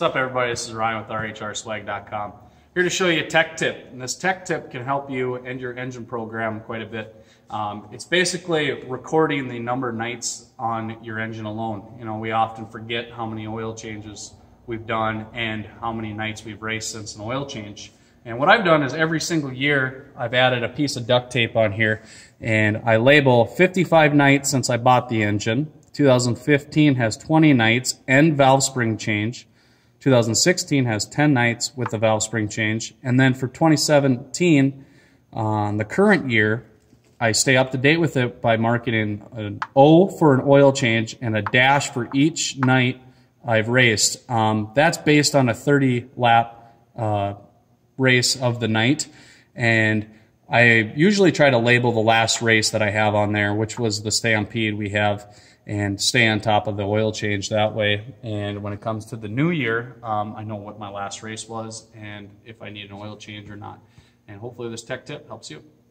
What's up, everybody? This is Ryan with RHRSwag.com. Here to show you a tech tip, and this tech tip can help you and your engine program quite a bit. It's basically recording the number of nights on your engine alone. You know, we often forget how many oil changes we've done and how many nights we've raced since an oil change. And what I've done is every single year I've added a piece of duct tape on here, and I label 55 nights since I bought the engine. 2015 has 20 nights and valve spring change. 2016 has 10 nights with the valve spring change. And then for 2017, the current year, I stay up to date with it by marking an O for an oil change and a dash for each night I've raced. That's based on a 30-lap race of the night. And I usually try to label the last race that I have on there, which was the Stampede we have, and stay on top of the oil change that way. And when it comes to the new year, I know what my last race was and if I need an oil change or not. And hopefully this tech tip helps you.